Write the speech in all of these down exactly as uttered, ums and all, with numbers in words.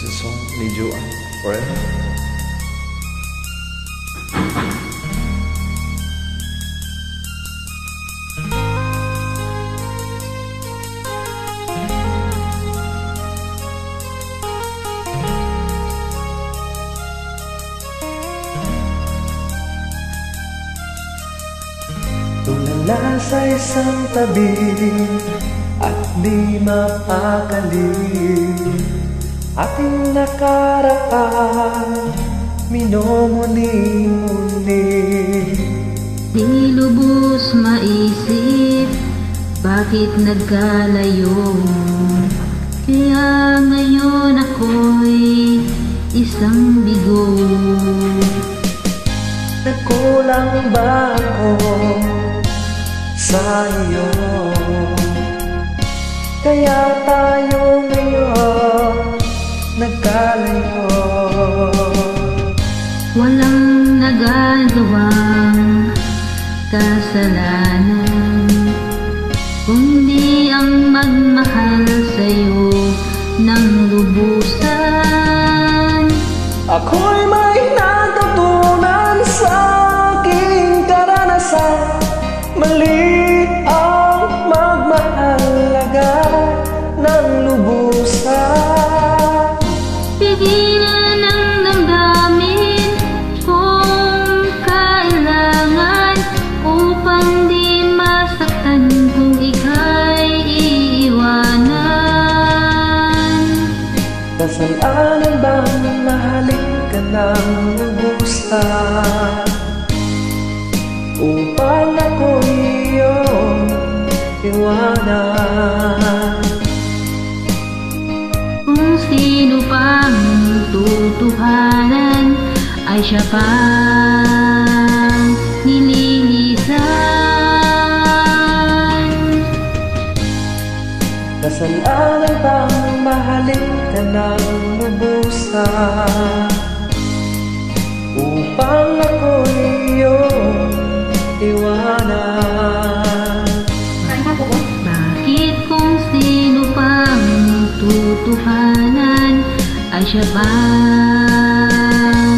is a song ni Joanne, Forever. Tulala sa isang tabi at di mapakali, ating nakaraan minumuni-muni. Di lubos maisip bakit nagkalayo, kaya ngayon ako'y isang bigo. Nagkulang ba ako sa iyo, kaya tayo ngayon nagkalayo? Walang nagagawang kasalanan, kundi ang magmahal sa'yo ng lubusan. Ako'y may natutunan sa aking karanasan, mali ang magmahalaga ng lubusan. Pigilan ang damdamin kung kailangan, upang di masaktan kung ika'y iiwanan. Kasalanan bang mahalin ka ng lubusan, upang ako'y iyong iwanan? Kung sino pang tutuhanan ay siya pang nililisan. Kasalanan bang mahalin ka ng lubusan, upang ako'y iyong iwanan? Bakit kung sino pang tutuhanan ay siya pang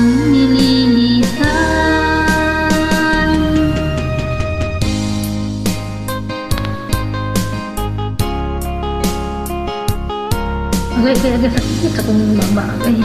nililisan? Okay, kaya agad sakit akong babagay.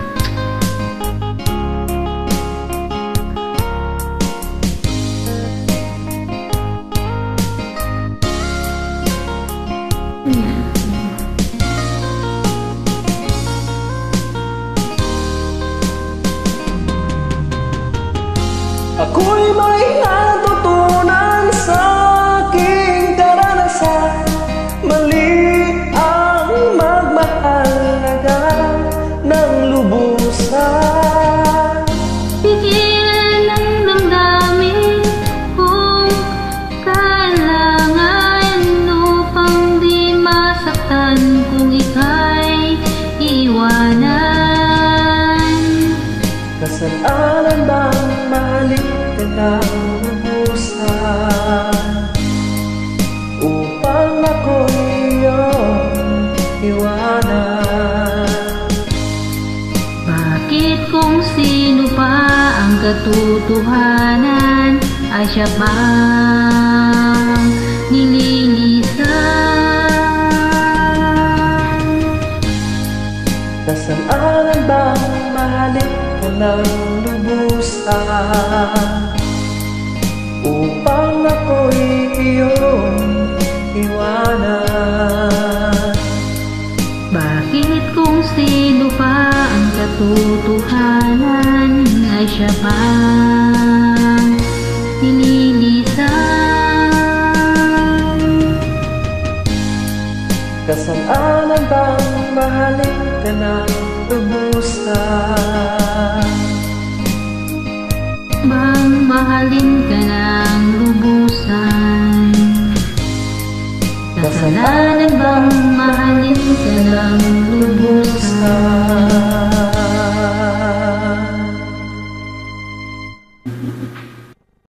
Ako'y may natutunan sa aking karanasan, mali ang magmahalaga ng lubusan. Pigilan ang damdamin kung kailangan, upang di masaktan kung ika'y iwanan. Kasalanan bang mahalin ka ng lubusan, upang ako'y iyong iwanan? Bakit kung sino pa ang katotohanan ay siya pang nililisan? Kasalanan bang mahalin ka ng lubusan, upang ako'y iyong iwanan? Bakit kung sino pa ang katotohanan ay siya pang nililisan? Kasalanan bang mahalin ka ng lubusan, Bang mahalin ka na